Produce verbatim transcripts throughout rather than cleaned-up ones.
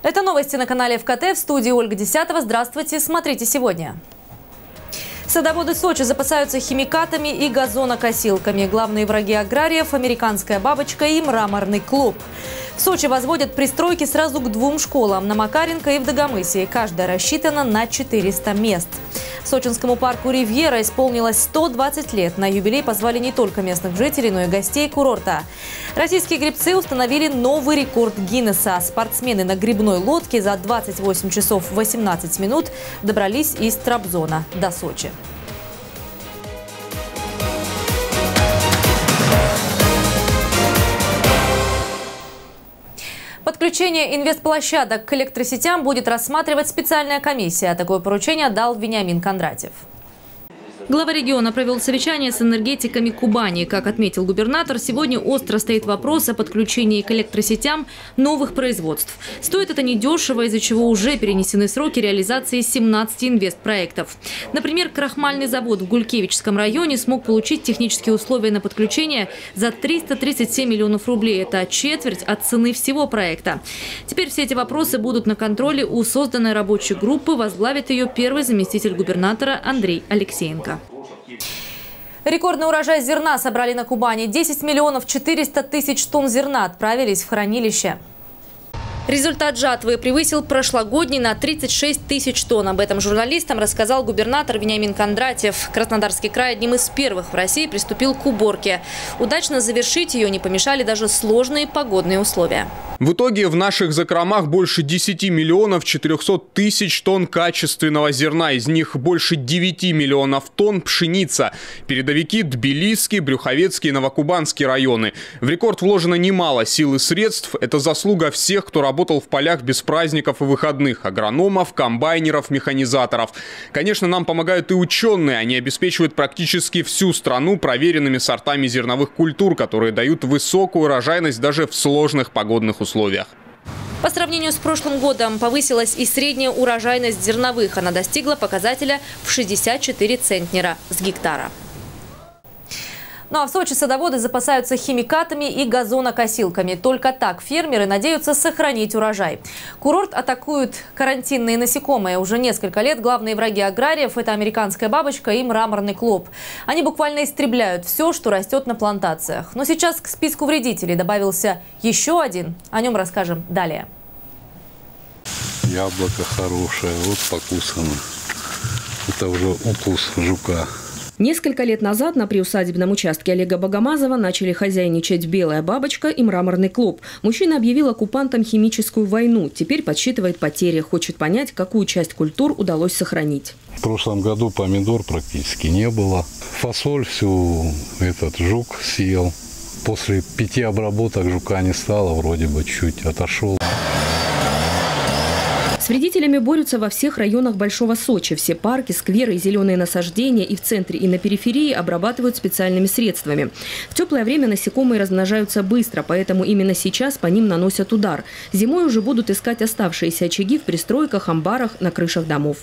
Это новости на канале эф ка тэ. В студии Ольга Десятова. Здравствуйте. Смотрите сегодня. Садоводы Сочи запасаются химикатами и газонокосилками. Главные враги аграриев – американская бабочка и мраморный клуб. В Сочи возводят пристройки сразу к двум школам – на Макаренко и в Дагомысе. Каждая рассчитана на четыреста мест. Сочинскому парку «Ривьера» исполнилось сто двадцать лет. На юбилей позвали не только местных жителей, но и гостей курорта. Российские гребцы установили новый рекорд Гиннесса. Спортсмены на гребной лодке за двадцать восемь часов восемнадцать минут добрались из Трабзона до Сочи. Подключение инвестплощадок к электросетям будет рассматривать специальная комиссия. Такое поручение дал Вениамин Кондратьев. Глава региона провел совещание с энергетиками Кубани. Как отметил губернатор, сегодня остро стоит вопрос о подключении к электросетям новых производств. Стоит это недешево, из-за чего уже перенесены сроки реализации семнадцати инвестпроектов. Например, крахмальный завод в Гулькевичском районе смог получить технические условия на подключение за триста тридцать семь миллионов рублей. Это четверть от цены всего проекта. Теперь все эти вопросы будут на контроле у созданной рабочей группы. Возглавит ее первый заместитель губернатора Андрей Алексеенко. Рекордный урожай зерна собрали на Кубани. десять миллионов четыреста тысяч тонн зерна отправились в хранилище. Результат жатвы превысил прошлогодний на тридцать шесть тысяч тонн. Об этом журналистам рассказал губернатор Вениамин Кондратьев. Краснодарский край одним из первых в России приступил к уборке. Удачно завершить ее не помешали даже сложные погодные условия. В итоге в наших закромах больше десяти миллионов четырехсот тысяч тонн качественного зерна. Из них больше девяти миллионов тонн пшеница. Передовики – Тбилисский, Брюховецкий и Новокубанский районы. В рекорд вложено немало сил и средств. Это заслуга всех, кто работал в полях без праздников и выходных. Агрономов, комбайнеров, механизаторов. Конечно, нам помогают и ученые. Они обеспечивают практически всю страну проверенными сортами зерновых культур, которые дают высокую урожайность даже в сложных погодных условиях. условиях. По сравнению с прошлым годом повысилась и средняя урожайность зерновых. Она достигла показателя в шестьдесят четыре центнера с гектара. Ну а в Сочи садоводы запасаются химикатами и газонокосилками. Только так фермеры надеются сохранить урожай. Курорт атакуют карантинные насекомые. Уже несколько лет главные враги аграриев – это американская бабочка и мраморный клуб. Они буквально истребляют все, что растет на плантациях. Но сейчас к списку вредителей добавился еще один. О нем расскажем далее. Яблоко хорошее, вот покусано. Это уже укус жука. Несколько лет назад на приусадебном участке Олега Богомазова начали хозяйничать белая бабочка и мраморный клуб. Мужчина объявил оккупантам химическую войну. Теперь подсчитывает потери. Хочет понять, какую часть культур удалось сохранить. В прошлом году помидор практически не было. Фасоль всю этот жук съел. После пяти обработок жука не стало, вроде бы чуть отошел. С вредителями борются во всех районах Большого Сочи. Все парки, скверы и зеленые насаждения и в центре, и на периферии обрабатывают специальными средствами. В теплое время насекомые размножаются быстро, поэтому именно сейчас по ним наносят удар. Зимой уже будут искать оставшиеся очаги в пристройках, амбарах, на крышах домов.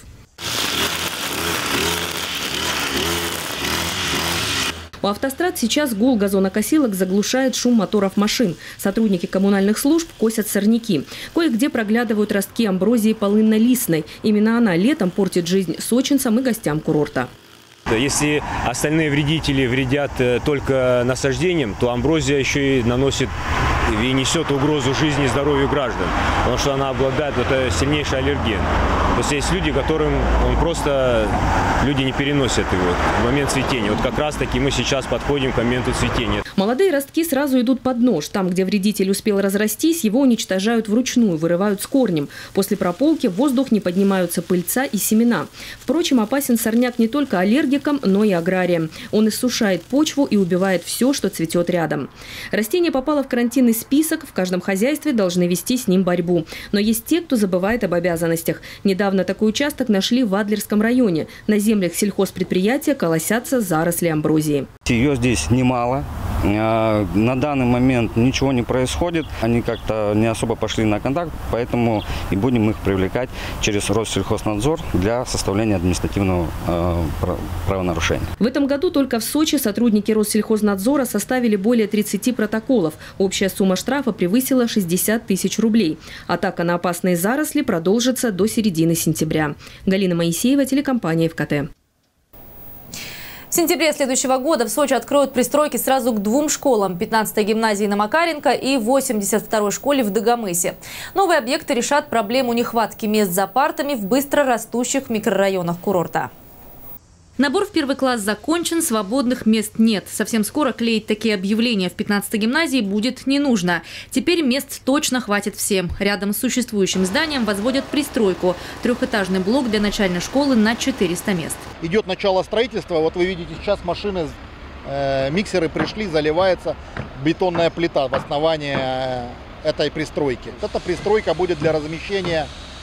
У автострад сейчас гул газонокосилок заглушает шум моторов машин. Сотрудники коммунальных служб косят сорняки. Кое-где проглядывают ростки амброзии полынно-листной. Именно она летом портит жизнь сочинцам и гостям курорта. Если остальные вредители вредят только насаждением, то амброзия еще и наносит и несет угрозу жизни и здоровью граждан, потому что она обладает вот, сильнейший аллерген. То есть есть люди, которым он просто, люди не переносят его в момент цветения. Вот как раз таки мы сейчас подходим к моменту цветения. Молодые ростки сразу идут под нож. Там, где вредитель успел разрастись, его уничтожают вручную, вырывают с корнем. После прополки в воздух не поднимаются пыльца и семена. Впрочем, опасен сорняк не только аллергикам, но и аграриям. Он иссушает почву и убивает все, что цветет рядом. Растение попало в карантинный список. В каждом хозяйстве должны вести с ним борьбу. Но есть те, кто забывает об обязанностях. Недавно такой участок нашли в Адлерском районе. На землях сельхозпредприятия колосятся заросли амброзии. Ее здесь немало. На данный момент ничего не происходит. Они как-то не особо пошли на контакт, поэтому и будем их привлекать через Россельхознадзор для составления административного э, правонарушения. В этом году только в Сочи сотрудники Россельхознадзора составили более тридцати протоколов. Общая сумма Сумма штрафа превысила шестьдесят тысяч рублей. Атака на опасные заросли продолжится до середины сентября. Галина Моисеева, телекомпания эф ка тэ. В сентябре следующего года в Сочи откроют пристройки сразу к двум школам – пятнадцатой гимназии на Макаренко и восемьдесят второй школе в Дагомысе. Новые объекты решат проблему нехватки мест за партами в быстро растущих микрорайонах курорта. Набор в первый класс закончен, свободных мест нет. Совсем скоро клеить такие объявления в пятнадцатой гимназии будет не нужно. Теперь мест точно хватит всем. Рядом с существующим зданием возводят пристройку – трехэтажный блок для начальной школы на четыреста мест. Идет начало строительства. Вот вы видите, сейчас машины, э, миксеры пришли, заливается бетонная плита в основании этой пристройки. Эта пристройка будет для размещения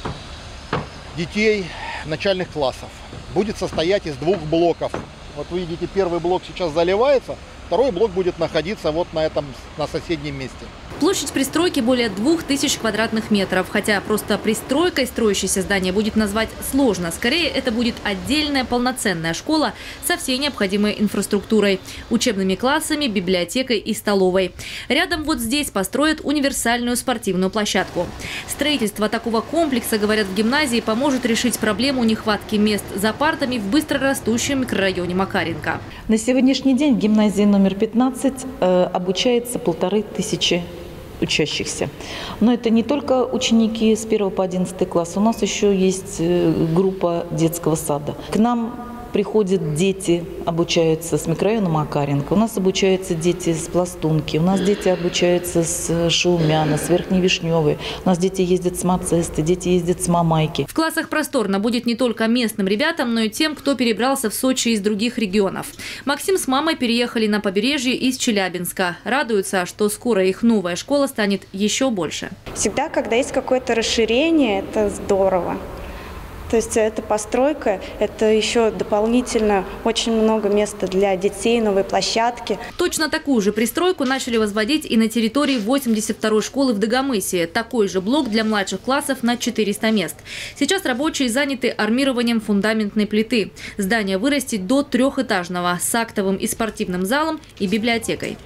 детей начальных классов. Будет состоять из двух блоков. Вот вы видите, первый блок сейчас заливается, второй блок будет находиться вот на этом, на соседнем месте. Площадь пристройки более двух тысяч квадратных метров. Хотя просто пристройкой строящееся здание будет назвать сложно. Скорее, это будет отдельная полноценная школа со всей необходимой инфраструктурой. Учебными классами, библиотекой и столовой. Рядом вот здесь построят универсальную спортивную площадку. Строительство такого комплекса, говорят в гимназии, поможет решить проблему нехватки мест за партами в быстрорастущем микрорайоне Макаренко. На сегодняшний день в гимназии номер пятнадцать э, обучается полторы тысячи учащихся. Но это не только ученики с первого по одиннадцатый класс. У нас еще есть группа детского сада. К нам приходят дети, обучаются с микрорайона Макаренко. У нас обучаются дети с Пластунки. У нас дети обучаются с Шаумяна, с Верхней Вишневой. У нас дети ездят с Мацесты, дети ездят с Мамайки. В классах просторно будет не только местным ребятам, но и тем, кто перебрался в Сочи из других регионов. Максим с мамой переехали на побережье из Челябинска. Радуются, что скоро их новая школа станет еще больше. Всегда, когда есть какое-то расширение, это здорово. То есть эта постройка, это еще дополнительно очень много места для детей, новой площадки. Точно такую же пристройку начали возводить и на территории восемьдесят второй школы в Дагомысе. Такой же блок для младших классов на четыреста мест. Сейчас рабочие заняты армированием фундаментной плиты. Здание вырастет до трехэтажного с актовым и спортивным залом и библиотекой.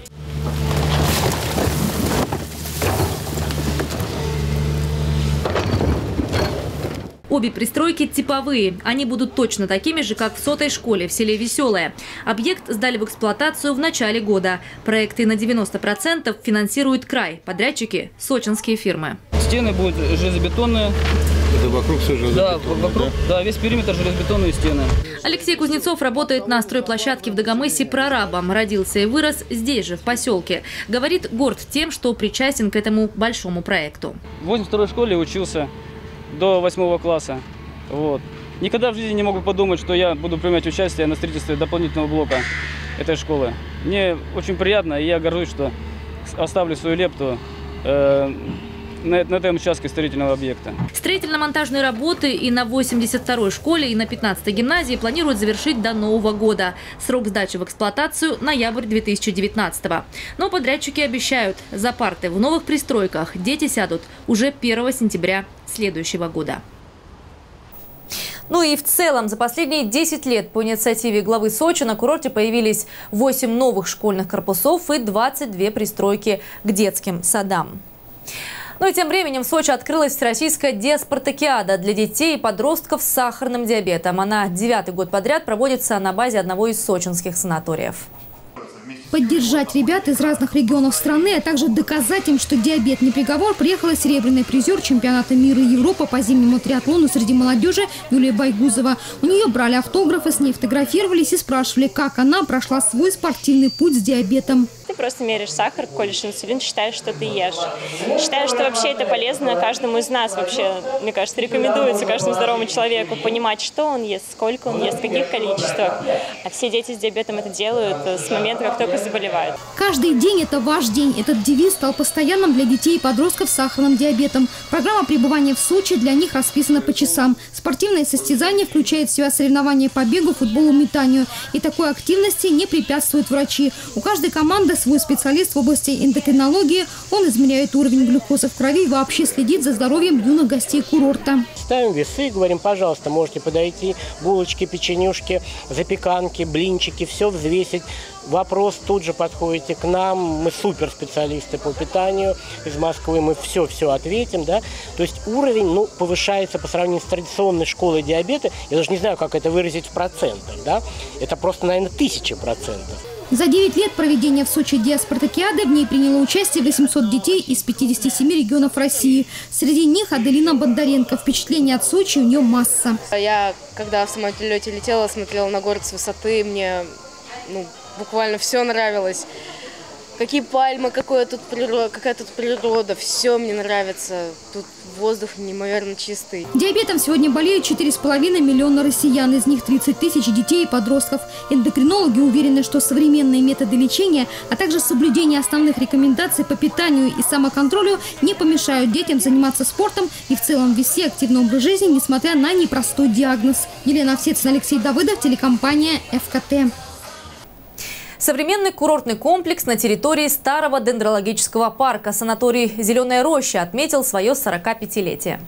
Обе пристройки типовые. Они будут точно такими же, как в сотой школе в селе Веселое. Объект сдали в эксплуатацию в начале года. Проекты на девяносто процентов финансирует край. Подрядчики – сочинские фирмы. Стены будут железобетонные. Это вокруг все железобетонные? Да, вокруг, да? да, весь периметр железобетонные стены. Алексей Кузнецов работает на стройплощадке в Дагомысе прорабом. Родился и вырос здесь же, в поселке. Говорит, горд тем, что причастен к этому большому проекту. В восемьдесят второй школе учился до восьмого класса. Вот. Никогда в жизни не мог бы подумать, что я буду принимать участие на строительстве дополнительного блока этой школы. Мне очень приятно, и я горжусь, что оставлю свою лепту э, на, на этом участке строительного объекта. Строительно-монтажные работы и на восемьдесят второй школе, и на пятнадцатой гимназии планируют завершить до Нового года. Срок сдачи в эксплуатацию – ноябрь две тысячи девятнадцатого. Но подрядчики обещают, за парты в новых пристройках дети сядут уже первого сентября следующего года. Ну и в целом за последние десять лет по инициативе главы Сочи на курорте появились восемь новых школьных корпусов и двадцать две пристройки к детским садам. Ну и тем временем в Сочи открылась всероссийская диаспартакиада для детей и подростков с сахарным диабетом. Она девятый год подряд проводится на базе одного из сочинских санаториев. Поддержать ребят из разных регионов страны, а также доказать им, что диабет не приговор, приехала серебряный призер чемпионата мира и Европы по зимнему триатлону среди молодежи Юлия Байгузова. У нее брали автографы, с ней фотографировались и спрашивали, как она прошла свой спортивный путь с диабетом. Ты просто меряешь сахар, колешь инсулин, считаешь, что ты ешь. Считаю, что вообще это полезно каждому из нас. Вообще, мне кажется, рекомендуется каждому здоровому человеку понимать, что он ест, сколько он ест, в каких количествах. А все дети с диабетом это делают с момента, как только заболевают. Каждый день – это ваш день. Этот девиз стал постоянным для детей и подростков с сахарным диабетом. Программа пребывания в Сочи для них расписана по часам. Спортивное состязание включает в себя соревнования по бегу, футболу, метанию. И такой активности не препятствуют врачи. У каждой команды свой специалист в области эндокринологии. Он измеряет уровень глюкозы в крови и вообще следит за здоровьем юных гостей курорта. Ставим весы, говорим, пожалуйста, можете подойти, булочки, печенюшки, запеканки, блинчики, все взвесить. Вопрос, тут же подходите к нам, мы суперспециалисты по питанию из Москвы, мы все-все ответим, да. То есть уровень, ну, повышается по сравнению с традиционной школой диабета, я даже не знаю, как это выразить в процентах, да, это просто, наверное, тысяча процентов. За девять лет проведения в Сочи диаспартакиады в ней приняло участие восемьсот детей из пятидесяти семи регионов России. Среди них Аделина Бондаренко. Впечатление от Сочи у нее масса. Я, когда в самолете летела, смотрела на город с высоты, мне, ну, буквально все нравилось. Какие пальмы, какое тут природа, какая тут природа, все мне нравится. Тут воздух неимоверно чистый. Диабетом сегодня болеют четыре с половиной миллиона россиян, из них тридцать тысяч детей и подростков. Эндокринологи уверены, что современные методы лечения, а также соблюдение основных рекомендаций по питанию и самоконтролю не помешают детям заниматься спортом и в целом вести активный образ жизни, несмотря на непростой диагноз. Елена Овсецина, Алексей Давыдов, телекомпания эф ка тэ. Современный курортный комплекс на территории старого дендрологического парка санаторий «Зеленая роща» отметил свое сорокапятилетие.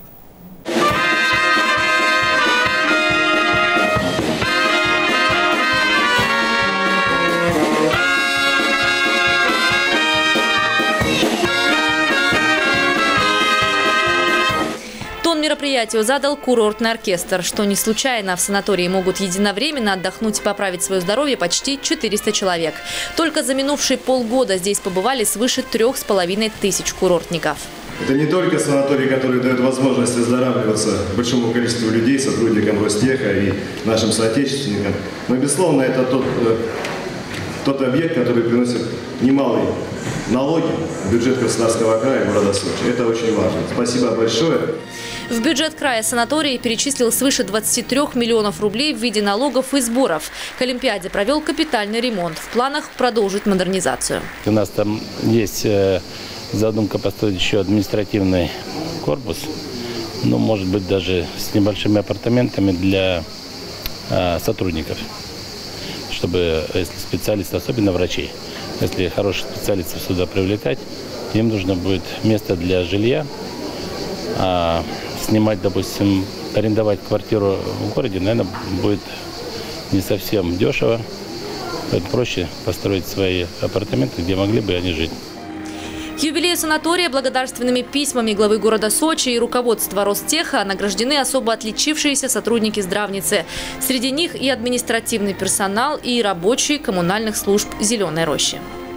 Тон мероприятию задал курортный оркестр. Что не случайно, в санатории могут единовременно отдохнуть и поправить свое здоровье почти четыреста человек. Только за минувшие полгода здесь побывали свыше трех с половиной тысяч курортников. Это не только санаторий, который дает возможность оздоравливаться большому количеству людей, сотрудникам Ростеха и нашим соотечественникам. Но, безусловно, это тот, тот объект, который приносит немалые налоги в бюджет Краснодарского края и города Сочи. Это очень важно. Спасибо большое. В бюджет края санаторий перечислил свыше двадцати трёх миллионов рублей в виде налогов и сборов. К Олимпиаде провел капитальный ремонт. В планах продолжить модернизацию. У нас там есть задумка построить еще административный корпус. Ну, может быть, даже с небольшими апартаментами для сотрудников. Чтобы, если специалисты, особенно врачей, если хороших специалистов сюда привлекать, им нужно будет место для жилья. А снимать, допустим, арендовать квартиру в городе, наверное, будет не совсем дешево. Поэтому проще построить свои апартаменты, где могли бы они жить. К юбилею санатория благодарственными письмами главы города Сочи и руководства Ростеха награждены особо отличившиеся сотрудники здравницы. Среди них и административный персонал, и рабочие коммунальных служб «Зеленой рощи».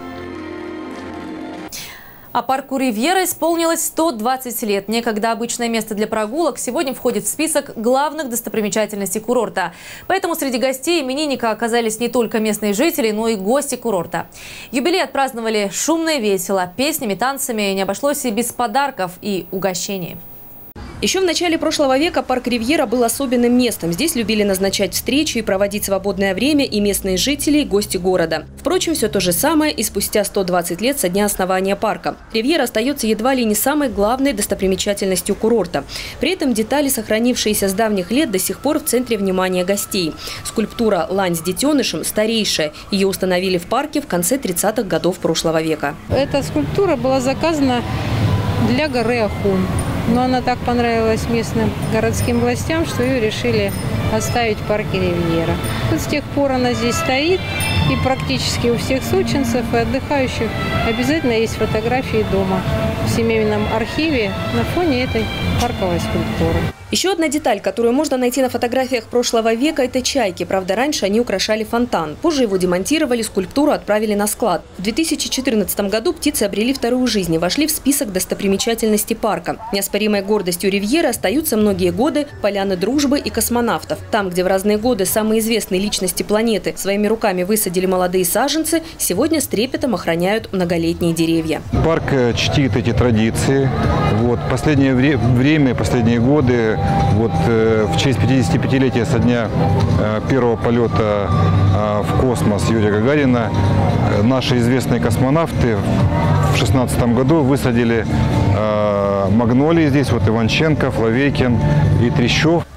А парку «Ривьера» исполнилось сто двадцать лет. Некогда обычное место для прогулок сегодня входит в список главных достопримечательностей курорта. Поэтому среди гостей именинника оказались не только местные жители, но и гости курорта. Юбилей отпраздновали шумно и весело. Песнями, танцами, не обошлось и без подарков и угощений. Еще в начале прошлого века парк «Ривьера» был особенным местом. Здесь любили назначать встречи и проводить свободное время и местные жители, и гости города. Впрочем, все то же самое и спустя сто двадцать лет со дня основания парка. «Ривьера» остается едва ли не самой главной достопримечательностью курорта. При этом детали, сохранившиеся с давних лет, до сих пор в центре внимания гостей. Скульптура «Лань с детенышем» старейшая. Ее установили в парке в конце тридцатых годов прошлого века. Эта скульптура была заказана для горы Ахун. Но она так понравилась местным городским властям, что ее решили оставить в парке «Ривьера». Вот с тех пор она здесь стоит, и практически у всех сочинцев и отдыхающих обязательно есть фотографии дома в семейном архиве на фоне этой парковой скульптуры. Еще одна деталь, которую можно найти на фотографиях прошлого века – это чайки. Правда, раньше они украшали фонтан. Позже его демонтировали, скульптуру отправили на склад. В две тысячи четырнадцатом году птицы обрели вторую жизнь и вошли в список достопримечательностей парка. Неоспоримой гордостью «Ривьеры» остаются многие годы поляны дружбы и космонавтов. Там, где в разные годы самые известные личности планеты своими руками высадили молодые саженцы, сегодня с трепетом охраняют многолетние деревья. Парк чтит эти традиции. Вот, последнее вре время, последние годы, вот, э, в честь пятидесятипятилетия со дня э, первого полета э, в космос Юрия Гагарина, э, наши известные космонавты в шестнадцатом году высадили э, магнолии здесь, вот Иванченко, Флавейкин и Трещев.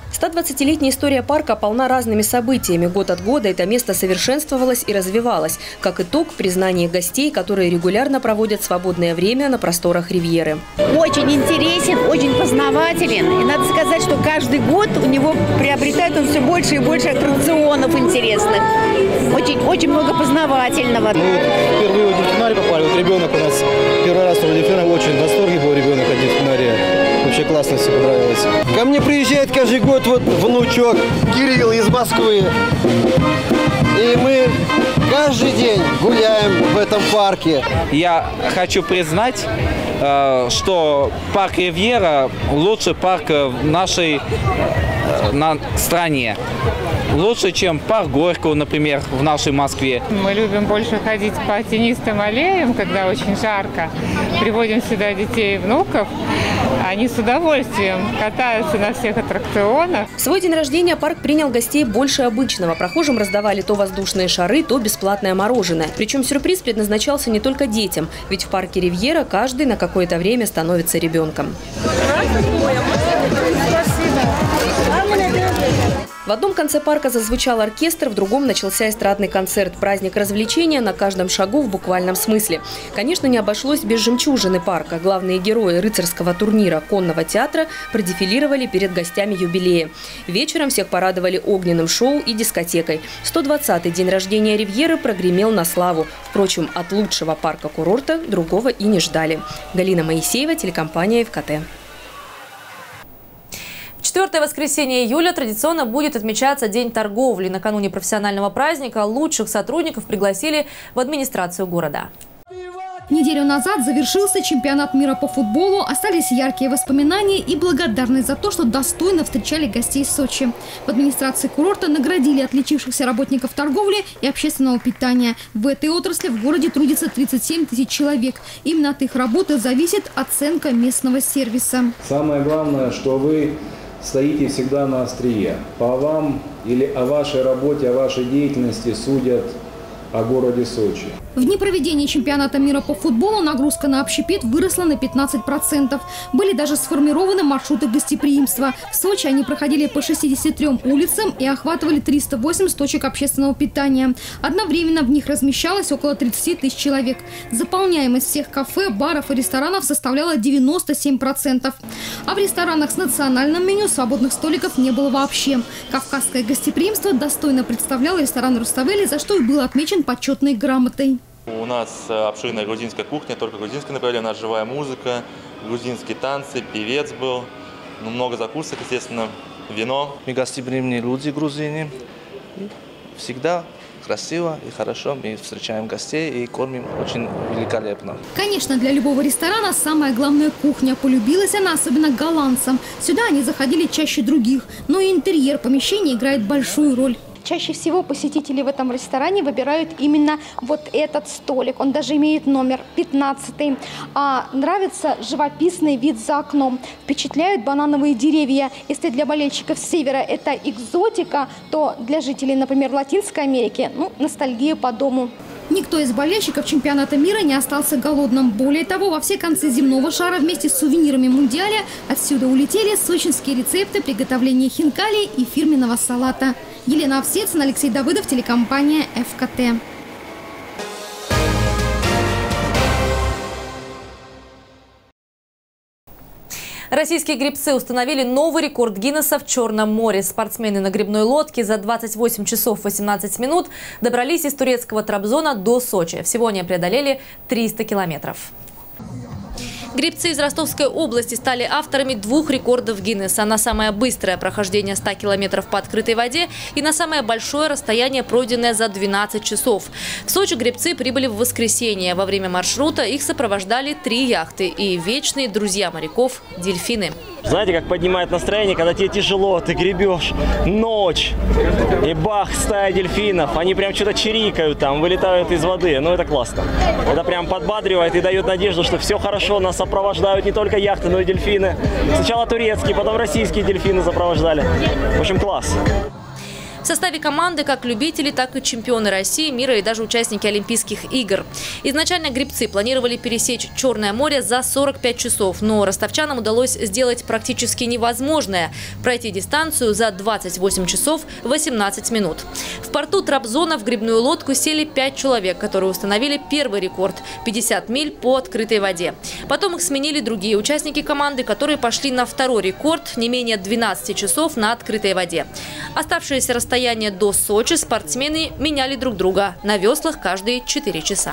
ста-двадцатилетняя история парка полна разными событиями. Год от года это место совершенствовалось и развивалось. Как итог, признание гостей, которые регулярно проводят свободное время на просторах Ривьеры. Очень интересен, очень познавателен. И надо сказать, что каждый год у него приобретает он все больше и больше аттракционов интересных. Очень, очень много познавательного. Мы вот впервые в дельфинарий попали. Вот ребенок у нас первый раз в дельфинарий, очень в восторге был ребенок от дельфинария. Вообще классно, все понравилось. Ко мне приезжает каждый год вот внучок Кирилл из Москвы. И мы каждый день гуляем в этом парке. Я хочу признать, что парк Ривьера лучший парк в нашей на стране. Лучше, чем парк Горького, например, в нашей Москве. Мы любим больше ходить по тенистым аллеям, когда очень жарко. Приводим сюда детей и внуков. Они с удовольствием катаются на всех аттракционах. В свой день рождения парк принял гостей больше обычного. Прохожим раздавали то воздушные шары, то бесплатное мороженое. Причем сюрприз предназначался не только детям. Ведь в парке Ривьера каждый на какое-то время становится ребенком. В одном конце парка зазвучал оркестр, в другом начался эстрадный концерт. Праздник развлечения на каждом шагу в буквальном смысле. Конечно, не обошлось без жемчужины парка. Главные герои рыцарского турнира конного театра продефилировали перед гостями юбилея. Вечером всех порадовали огненным шоу и дискотекой. сто двадцатый день рождения Ривьеры прогремел на славу. Впрочем, от лучшего парка-курорта другого и не ждали. Галина Моисеева, телекомпания эф ка тэ. Четвертое воскресенье июля традиционно будет отмечаться День торговли. Накануне профессионального праздника лучших сотрудников пригласили в администрацию города. Неделю назад завершился чемпионат мира по футболу. Остались яркие воспоминания и благодарность за то, что достойно встречали гостей Сочи. В администрации курорта наградили отличившихся работников торговли и общественного питания. В этой отрасли в городе трудится тридцать семь тысяч человек. Именно от их работы зависит оценка местного сервиса. Самое главное, что вы стоите всегда на острие. По вам или о вашей работе, о вашей деятельности судят о городе Сочи. В дни проведения чемпионата мира по футболу нагрузка на общепит выросла на пятнадцать процентов. Были даже сформированы маршруты гостеприимства. В Сочи они проходили по шестидесяти трём улицам и охватывали триста восемьдесят точек общественного питания. Одновременно в них размещалось около тридцати тысяч человек. Заполняемость всех кафе, баров и ресторанов составляла девяносто семь процентов. А в ресторанах с национальным меню свободных столиков не было вообще. Кавказское гостеприимство достойно представлял ресторан «Руставели», за что и был отмечен почетной грамотой. У нас обширная грузинская кухня, только грузинское направление, у нас живая музыка, грузинские танцы, певец был, ну, много закусок, естественно, вино. Мы гостеприимные люди, грузины, всегда красиво и хорошо мы встречаем гостей и кормим очень великолепно. Конечно, для любого ресторана самая главная кухня. Полюбилась она особенно голландцам. Сюда они заходили чаще других, но и интерьер помещения играет большую роль. Чаще всего посетители в этом ресторане выбирают именно вот этот столик. Он даже имеет номер пятнадцатый. А нравится живописный вид за окном. Впечатляют банановые деревья. Если для болельщиков севера это экзотика, то для жителей, например, Латинской Америки, ну, ностальгия по дому. Никто из болельщиков чемпионата мира не остался голодным. Более того, во все концы земного шара вместе с сувенирами Мундиаля отсюда улетели сочинские рецепты приготовления хинкали и фирменного салата. Елена Овсецина, Алексей Давыдов, телекомпания эф ка тэ. Российские гребцы установили новый рекорд Гиннесса в Черном море. Спортсмены на гребной лодке за двадцать восемь часов восемнадцать минут добрались из турецкого Трабзона до Сочи. Всего они преодолели триста километров. Гребцы из Ростовской области стали авторами двух рекордов Гиннесса. На самое быстрое прохождение ста километров по открытой воде и на самое большое расстояние, пройденное за двенадцать часов. В Сочи гребцы прибыли в воскресенье. Во время маршрута их сопровождали три яхты и вечные друзья моряков – дельфины. Знаете, как поднимает настроение, когда тебе тяжело, ты гребешь, ночь, и бах, стая дельфинов, они прям что-то чирикают там, вылетают из воды, ну это классно. Это прям подбадривает и дает надежду, что все хорошо, нас сопровождают не только яхты, но и дельфины. Сначала турецкие, потом российские дельфины сопровождали. В общем, класс. В составе команды как любители, так и чемпионы России, мира и даже участники Олимпийских игр. Изначально гребцы планировали пересечь Черное море за сорок пять часов, но ростовчанам удалось сделать практически невозможное – пройти дистанцию за двадцать восемь часов восемнадцать минут. В порту Трабзона в гребную лодку сели пять человек, которые установили первый рекорд – пятьдесят миль по открытой воде. Потом их сменили другие участники команды, которые пошли на второй рекорд – не менее двенадцати часов на открытой воде. Оставшееся расстояние до Сочи спортсмены меняли друг друга на веслах каждые четыре часа.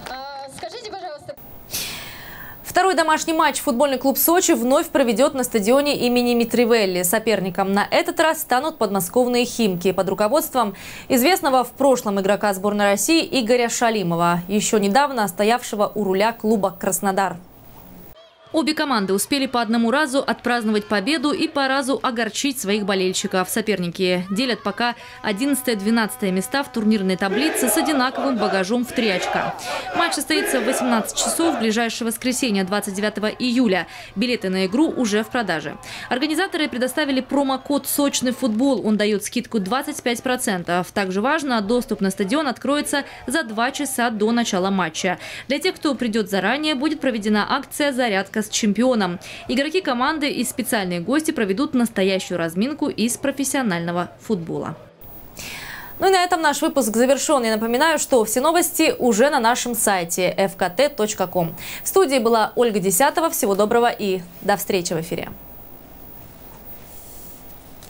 Второй домашний матч футбольный клуб «Сочи» вновь проведет на стадионе имени Митревелли. Соперником на этот раз станут подмосковные «Химки» под руководством известного в прошлом игрока сборной России Игоря Шалимова, еще недавно стоявшего у руля клуба «Краснодар». Обе команды успели по одному разу отпраздновать победу и по разу огорчить своих болельщиков. Соперники делят пока одиннадцатое-двенадцатое места в турнирной таблице с одинаковым багажом в три очка. Матч состоится в восемнадцать часов в ближайшее воскресенье, двадцать девятого июля. Билеты на игру уже в продаже. Организаторы предоставили промокод «Сочный футбол». Он дает скидку двадцать пять процентов. Также важно, доступ на стадион откроется за два часа до начала матча. Для тех, кто придет заранее, будет проведена акция «Зарядка с чемпионом». Игроки команды и специальные гости проведут настоящую разминку из профессионального футбола. Ну и на этом наш выпуск завершен. Я напоминаю, что все новости уже на нашем сайте эф ка тэ точка ком. В студии была Ольга Десятова. Всего доброго и до встречи в эфире.